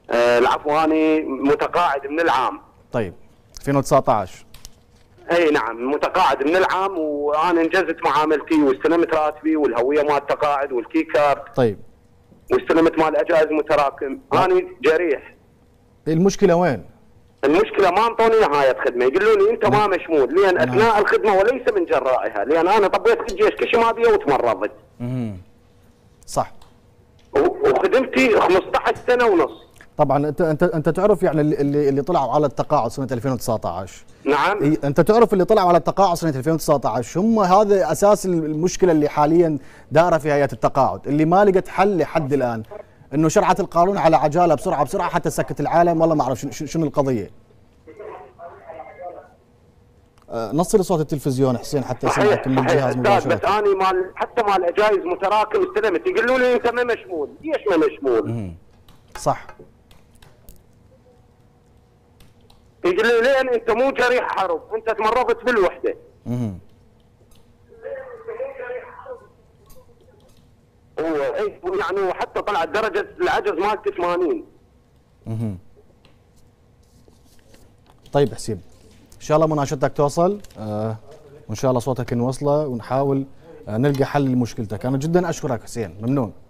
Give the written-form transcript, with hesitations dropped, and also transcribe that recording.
العفو، أنا متقاعد من العام. طيب 2019. اي نعم، متقاعد من العام، وانا انجزت معاملتي واستلمت راتبي والهويه مال التقاعد والكي كارت. طيب واستلمت مال اجائز متراكم. انا جريح. المشكله وين؟ المشكله ما انطوني نهايه خدمه، يقولوا لي انت ما مشمول، لان اثناء الخدمه وليس من جرائها، لان انا طبيت في الجيش كشمابيه وتمرضت. صح. وخدمتي 15 سنه ونص. طبعا انت تعرف يعني اللي طلعوا على التقاعد سنه 2019. نعم. انت تعرف اللي طلعوا على التقاعد سنه 2019 هم هذا اساس المشكله اللي حاليا دايره في هيئه التقاعد، اللي ما لقت حل لحد الان، انه شرعت القانون على عجاله بسرعه حتى سكت العالم. والله ما اعرف شنو القضيه. نصل صوت التلفزيون حسين حتى يسمعك من الجهاز مباشره. بس انا حتى مال اجائز متراكم استلمت، يقولوا لي انت ما مشمول. ليش ما مشمول؟ صح. يقول لي لين انت مو جريح حرب، انت تمرضت بالوحده. يعني وحتى طلعت درجه العجز مالتي 80. طيب حسين، ان شاء الله مناشدتك توصل، وان شاء الله صوتك نوصله ونحاول نلقى حل لمشكلتك. انا جدا اشكرك حسين، ممنون.